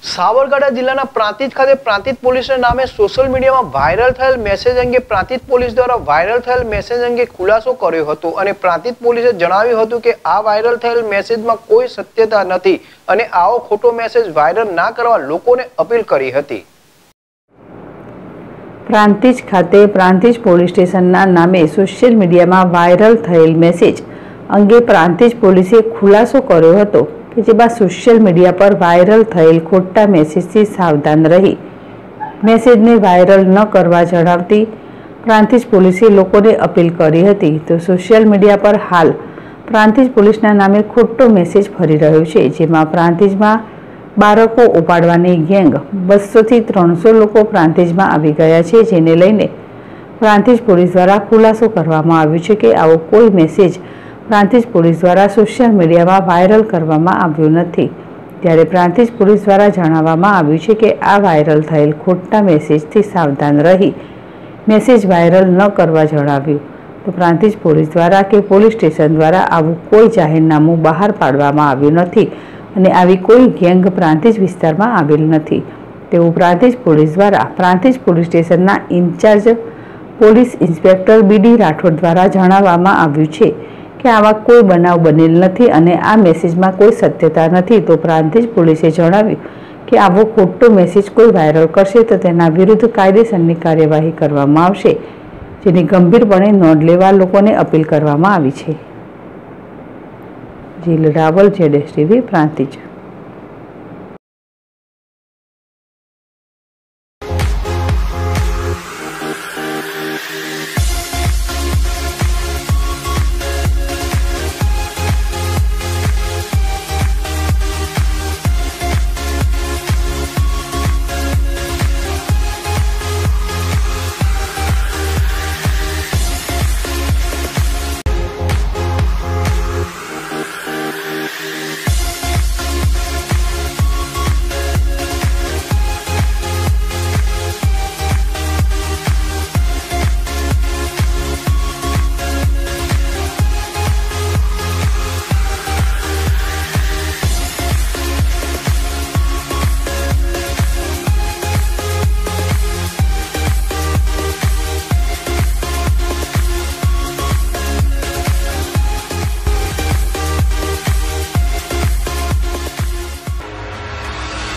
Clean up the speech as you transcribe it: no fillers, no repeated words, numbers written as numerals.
સાબરકાંઠા જિલ્લાના પ્રાંતિજ ખાતે પ્રાંતિજ પોલીસના નામે સોશિયલ મીડિયામાં વાયરલ થયેલ મેસેજ અંગે પ્રાંતિજ પોલીસ દ્વારા વાયરલ થયેલ મેસેજ અંગે ખુલાસો કર્યો હતો અને પ્રાંતિજ પોલીસે જણાવ્યું હતું કે આ વાયરલ થયેલ મેસેજમાં કોઈ સત્યતા નથી અને આવો ખોટો મેસેજ વાયરલ ના કરવા લોકોને અપીલ કરી હતી। પ્રાંતિજ ખાતે પ્રાંતિજ પોલીસ સ્ટેશનના નામે સોશિયલ મીડિયામાં વાયરલ થયેલ મેસેજ અંગે પ્રાંતિજ પોલીસે ખુલાસો કર્યો હતો કે જેમાં સોશિયલ મીડિયા પર વાયરલ થયેલ ખોટા મેસેજથી સાવધાન રહી મેસેજને વાયરલ ન કરવા જણાવતી પ્રાંતિજ પોલીસે લોકોને અપીલ કરી હતી। તો સોશિયલ મીડિયા પર હાલ પ્રાંતિજ પોલીસના નામે ખોટો મેસેજ ફરી રહ્યો છે, જેમાં પ્રાંતિજમાં બાળકો ઉપાડવાની ગેંગ 200 થી 300 લોકો પ્રાંતિજમાં આવી ગયા છે, જેને લઈને પ્રાંતિજ પોલીસ દ્વારા ખુલાસો કરવામાં આવ્યો છે કે આવો કોઈ મેસેજ પ્રાંતિજ પોલીસ દ્વારા સોશિયલ મીડિયામાં વાયરલ કરવામાં આવ્યો નથી। ત્યારે પ્રાંતિજ પોલીસ દ્વારા જણાવવામાં આવ્યું છે કે આ વાયરલ થયેલ ખોટા મેસેજથી સાવધાન રહી મેસેજ વાયરલ ન કરવા જણાવ્યું। તો પ્રાંતિજ પોલીસ દ્વારા કે પોલીસ સ્ટેશન દ્વારા આવું કોઈ જાહેરનામું બહાર પાડવામાં આવ્યું નથી અને આવી કોઈ ગેંગ પ્રાંતિજ વિસ્તારમાં આવેલ નથી તેવું પ્રાંતિજ પોલીસ દ્વારા પ્રાંતિજ પોલીસ સ્ટેશનના incharge police inspector B D Rathod દ્વારા જણાવવામાં આવ્યું છે કે આવા કોઈ બનાવ બનેલ નથી અને આ મેસેજમાં કોઈ સત્યતા નથી। તો પ્રાંતિજ પોલીસે જણાવ્યું કે આવો ખોટો મેસેજ કોઈ વાયરલ કરશે તો તેના વિરુદ્ધ કાયદેસરની કાર્યવાહી કરવામાં આવશે, જેની ગંભીરપણે નોંધ લેવા લોકોને અપીલ કરવામાં આવી છે। જીલ રાવલ, ZSTV, પ્રાંતિજ।